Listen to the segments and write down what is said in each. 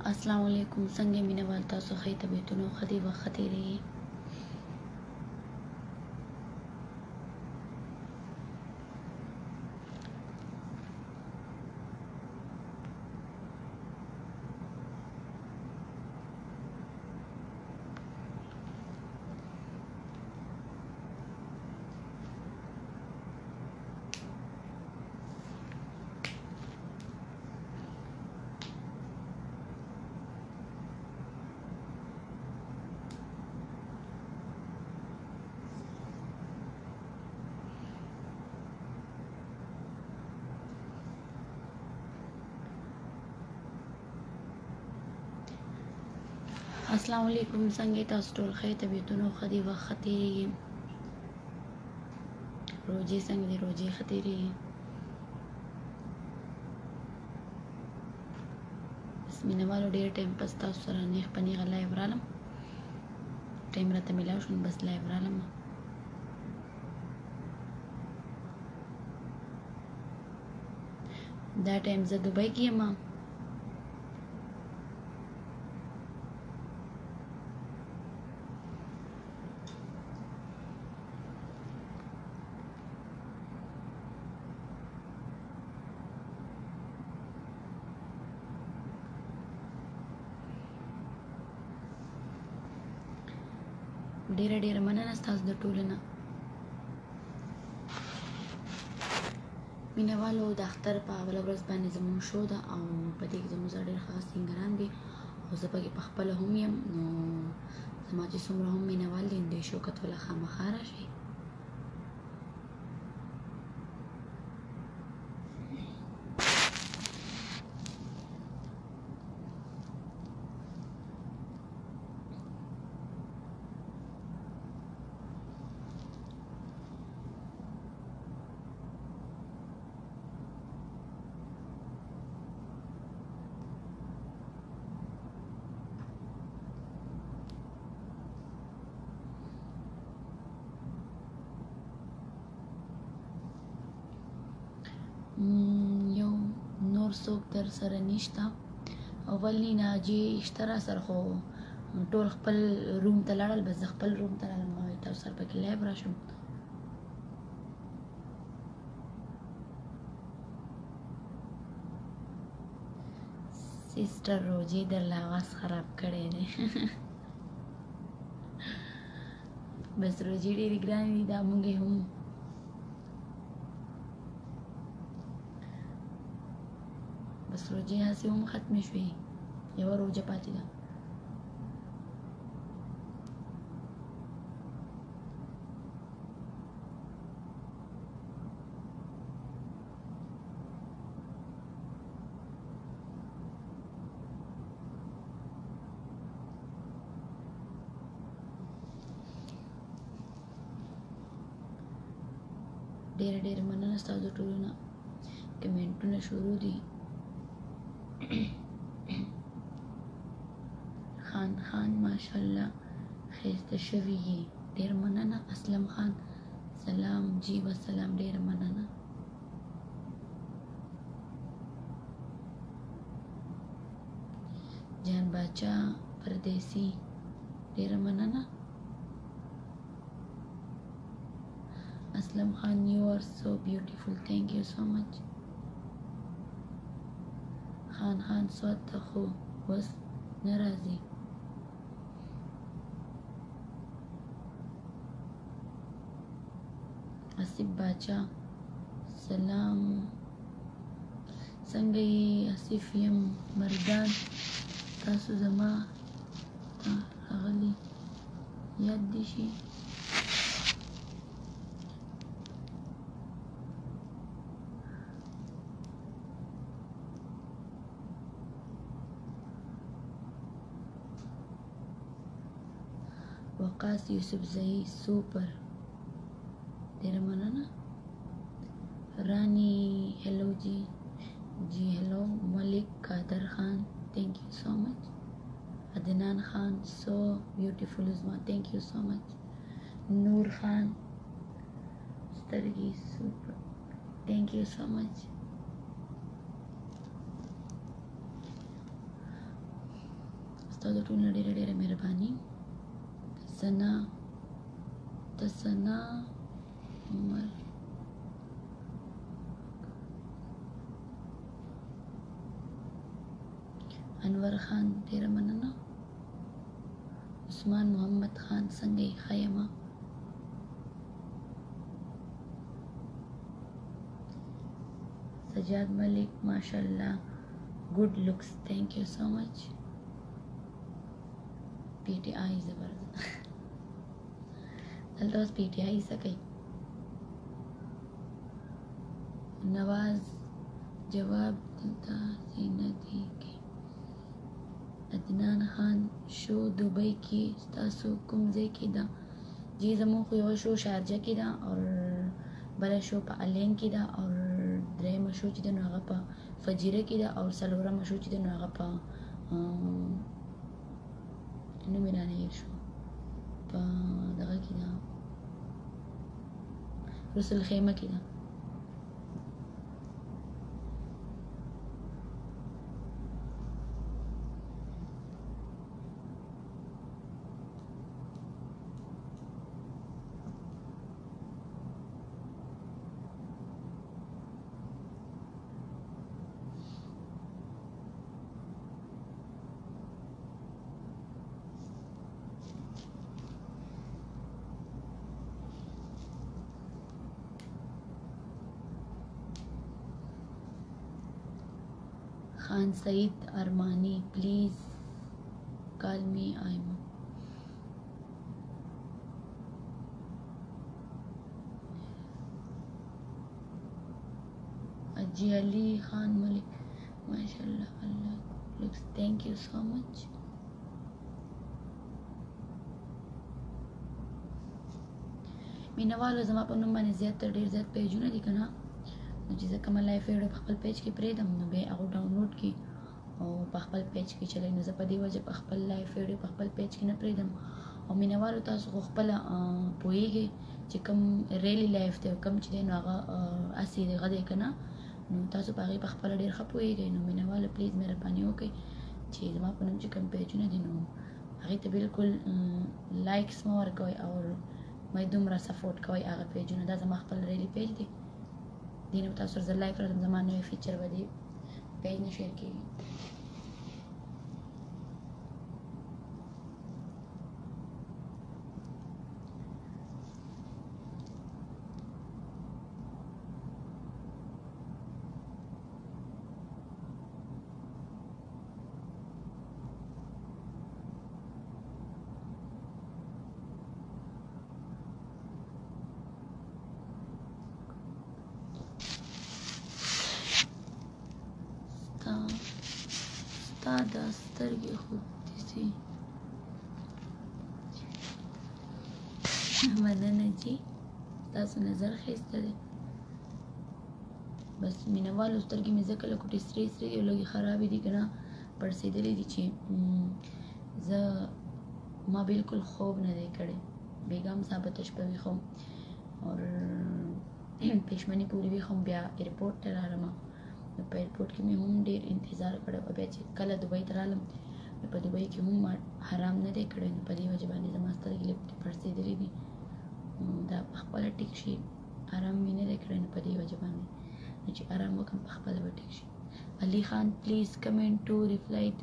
السلام علیکم. څنګه مینه وال تاسو ښه طبیعتونو ښه دي وخت ښه تیریږي. السلام علیکم. څنګه تاسو ټول ښه طبیعتونو ښه دي وخت ښه تیریږي. روزي څنګه دي؟ روزي ښه تیریږي. بس مینه والو ډېر ټایم پس تاسو سره نیغ په نیغه لایو رالم. ټایم راته میلاو شو نو بس لایو رالم. دا ټایم زه دوبۍ کې یم. ډېره مننه ستاسو د ټولو نه. مینه والو د اختر په اوله ورځ باندې زموږ شو ده او په دې کې زموږ سره ډېر ښه سینګران دي او زه پکې پخپله هم یم. نو زما چې څومره هم مینه وال دي دې شو کتلو خامخا راشئ. یو نور څوک در سره نشته ولی ناجی شته را سره خو ټول خپل روم ته لاړل. بس زه خپل روم ته لاړم ما تاسو سره پکې لایو راشم. سیسټر روجي درله आवाज خراب کړی دی. بس روجي ډېرې ګرانې دي دا مونږ هم بس روجې هسې هم ختمې شوې. یوه روجه پاتې ده. ډېره مننه ستاسو ټولو نه. کمنټونه شروع دي. خان ماشاءالله ښایسته شوي یې. ډېر مننه. اسلم خان سلام جی وسلام. ډېر مننه. جان باچا پردیسی ډېر مننه. اسلم خان you are so beautiful. thank you so much. خان سوات ته خو وس نه راځي. آصف باچا سلام. څنګه یې آصف یم مردان. تاسو زما ته راغلي یاد دي شي. وقاص یوسف زئی سوپر. ډېره مننه. رانی هلو جی هلو. ملک قادر خان thank you so much. عدنان خان so beautiful زما thank you so much. نور خان سترګي سوپر thank you so much. ستاسو ټول نه ډېره ډېره مهرباني. تسنا عمر انور خان ډېره مننه. عثمان محمد خان څنګه یې؟ ښه یم. سجاد ملک ماشاءالله good looks, thank you so much. PTI زبردست دلته اوس PTI څه کوي؟ نواز جواب دلته نه دی کې. عدنان خان شو دبئی کې ستاسو کوم ځای کې ده؟ جی زمون خو یو شو شارجه کې ده او بله شو په الین کې ده او درېیمه شو چې ده نو هغه په فجیره کې ده او څلورمه شو چې ده نو هغه په نوم یې رانه هېر شو په دغه کې ده رسول خیمه کې ده. Khan Said Armani, please call me Aima. Aji Ali Khan Malik, mashallah, Allah looks. Thank you so much. مینوالو زما په نوم باندې زیات تر ډیر زیات پیجونه دي کنه، نو چې زه کومه لایف ویډیو په خپل پیج کې پرېږدم نو بیا هغه ډاونلوډ کړي او په خپل پیج کې چلوي. نو زه په دې وجه په خپل لایف ویډیو په خپل پیج کې نه پرېږدم. او مینوالو تاسو خو خپله پوهیږئ چې کوم ریلی لایف دی او کوم چې دی نو هغه هسې دغه دی که نه، نو تاسو په هغې په خپله ډېر ښه پوهیږئ. نو مینوالو پلیز مهرباني وکړئ چې زما په نوم چې کوم پیجونه دي نو هغې ته بالکل لایکس مه ورکوئ او مې دومره سپورټ کوئ هغه پیجونه. دا زما خپل ریلی پیج دی، دې نه به تاسو سره زه لایک راځم، زما نوی فیچر به دې پیج نه شیر کېږي. ستا دا سترګې خو داسې مننه جي، ستاسو نظر ښایسته دی. بس مینهوالو سترګې مې ځکه لکوټې سرې سرې دي او لږې خرابې دي که نه پړسېدلې دي چې زه ما بالکل خوب نه دی کړی. بیګم ثابته شپه ویښوم اور پېشمني پورې ویښوم، بیا ایرپورټ ته رالمه. نو په ایرپورټ کې مې هم ډېر انتظار کړی او بیا چې کله دوبۍ ته رالم نو په دوبۍ کې هم ما حرام نه دی کړی. نو په دې وجه باندې زما سترګې لږ پړسېدلې دي، نو دا په خپله ټیک شي. آرام مې نه دی کړی نو په دې وجه باندې نو چې آرام وکړم په خپله به ټیک شي. علي خان پلیز کمنټ ټو ریپلایډ.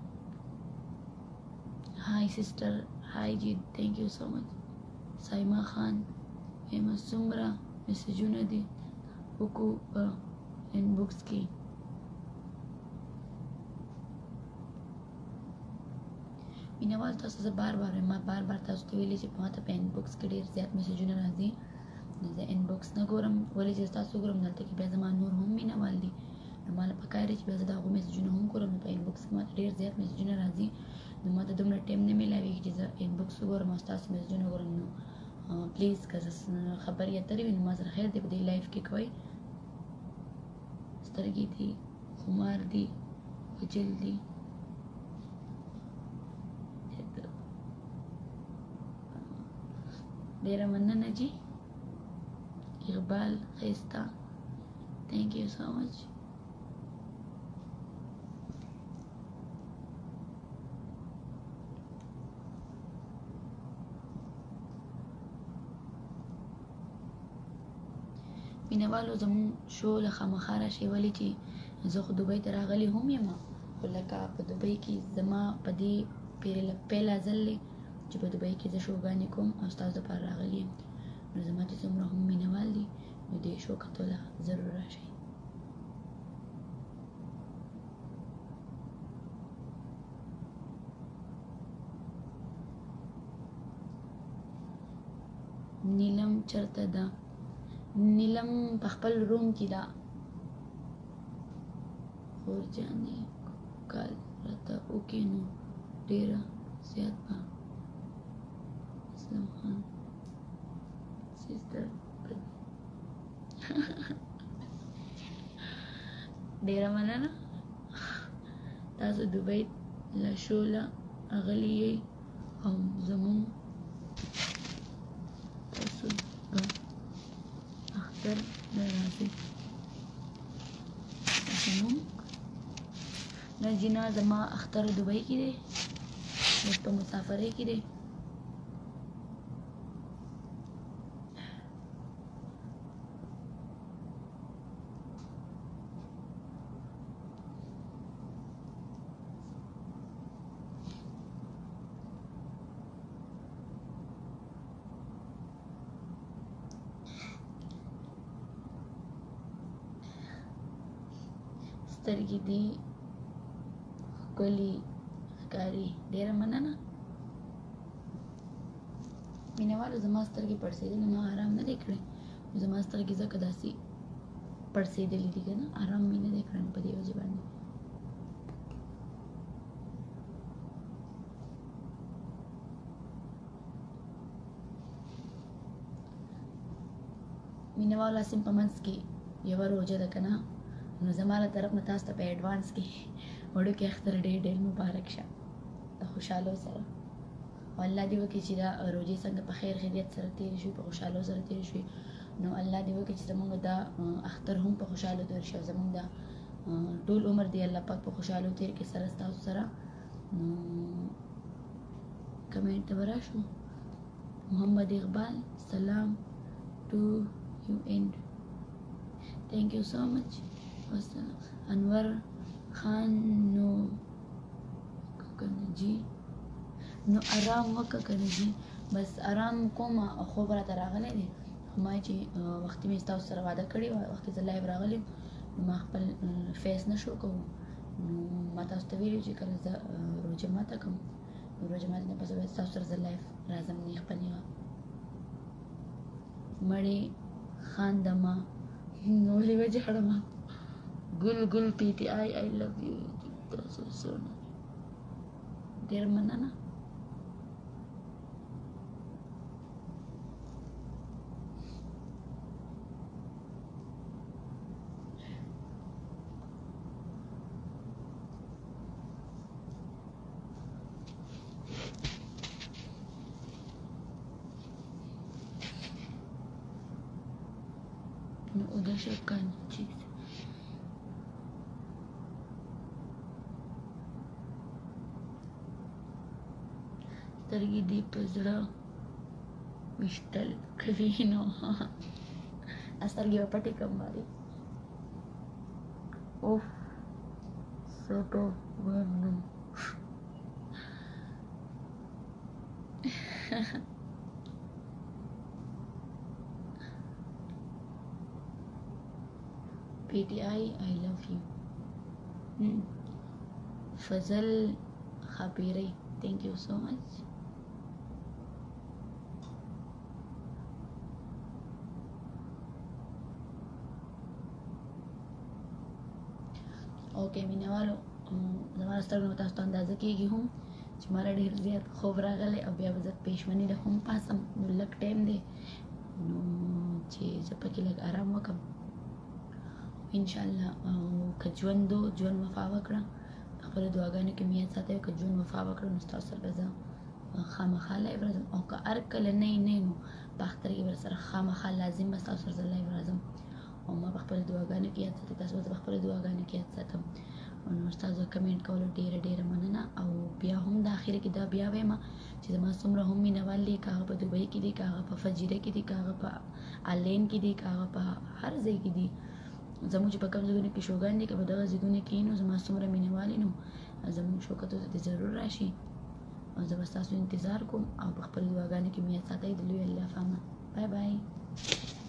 هائی سسټر، هائی جی، تھینک یو سو مچ. سایما خان ایمه څومره میسجونه دي وکړو په انبوکس کې. مینهوال تاسو زه بار بار ما بار بار تاسو ته ویلي چې ما ته په انبوکس کې ډېر زیات میسجونه راځي، نو زه انبوکس نه ګورم. ولې چې تاسو ګورم دلته کې بیا زما نور هم مینهوال دي، نو ما له پکار دی چې بیا زه د هغو میسجونه هم ګورم. نو په انبوکس کې ما ته ډېر زیات میسجونه راځي، نو ما ته دومره ټایم نه میلاویږي چې زه انبوکس وګورم او ستاسو میسجونه وګورم. نو پلیز که زه خبرې اترې وي نو ما سره خیر دی په دې لایف کې کوئ. سترګې دي، خمار دي، وجل دي، ډېره مننه جي. اقبال ښایسته، تھینک یو سو مچ. مینهوالو زموږ شو له خامخا راشئ ولې چې زه خو دوبۍ ته راغلی هم یم خو لکه په دوبۍ کې زما په دې پیله ځل دی چې په دوبۍ کې زه شوګانې کوم او ستاسو دپاره راغلی یم نو زما چې څومره هم مینهوال دي نو دې شو کتو له ضرور راشئ نیلم چرته ده نیلم په خپل روم کې ده خور جانې کال راته وکې نو ډېره زیات به اسلام خان سیستر ډېره مننه تاسو دوبۍ له شو له راغلي یئ او زموږ تاسو به اختر نه راځئ زموږ نه جینا زما اختر دوبۍ کې دی اوس په مسافرۍ کې دی سترګې دي ښکلي ښکاري ډېره مننه مینهوالو زما سترګې پړسېدلې ما آرام نه دی کړی زما سترګې ځکه داسې پړسېدلې دي که نه آرام مې نه دی کړی په دې وجې باندې مینهوالو اسیم په منځ کې یوه روژه ده که نه نو زما له طرف نه تاسو ته په ایډوانس کې وړوکی اختر ډېر مبارک شه د خوشحالو سره او الله دې وکړي چې دا روژې څنګه په خیر خیریت سره تېرې شوي په خوشحالو سره تېرې شوي نو الله دې وکړي چې زموږ دا اختر هم په خوشحالو تېر شي او زموږ دا ټول عمر دې الله پاک په خوشحالو تېر کړي سره ستاسو سره نو کمنټ ته به راشو محمد اقبال سلام ټو یو اینډ thank you so much انور خان نو کنه جی نو آرام وکړه کنه جی بس آرام کوم او خوب راته راغلی دی خو ما چې وختي مې ستاسو سره واده کړی وه وختي زه لایو راغلی نو ما خپل فیس نه شو کوم نو ما تاسو ته ویلي چې کله زه روژه ماته کوم نو روژه ماتې نه پس بیا ستاسو سره زه لایف راځم نیغ په نیغه مړې خاندمه نو ولې وجړمه ګل پی ټي آی لو یو تاسو سره ډېر مننه نو دا شکان چې سترګې دې په زړه ویشتل کوي نو سترګې به پټې کړم باندې اوف سټو ورنم PTI I love you فضل خبيري thank you so much اوکې مینهوالو زما سترګو نه تاسو ته اندازه کېږي هم چې ماله ډېر زیات خوب راغلی او بیا به زه پېشمني له هم پاسم نو لږ ټایم دی نو چې زه پکې لږ آرام وکړم انشاءالله که ژوند وفا وکړه خپلو دعاګانو کې مې یاد ساتئ که ژوند وفا وکړه نو ستاسو سره به زه خامخا لایو راځم او که هر کله نه نو په اختر کې به سره خامخا لازم به ستاسو سره زه لایو راځم او ما په خپلو دعاګانو کې یاد ساتئ تاسو به زه په خپلو دعاګانو کې یاد ساتم نو ستاسو کمنټ کولو ډیره ډیره مننه. او بیا هم د اخر کې دا بیا وایم چې زما څومره هم مینوال دي، که هغه په دوبۍ کې دي، که هغه په فجیره کې دي، که هغه په آلین کې دي، که هغه په هر ځای کې دي، زموږ چې په کوم ځایونو کې شوګان دي، که په دغه ځایونو کې نو زما څومره مینوالي نو زموږ شو کتو ته ضرور راشي او زه به ستاسو انتظار کوم او په خپل دعاګانو کې مې ساتئ. د لوی الله په امان. بای بای.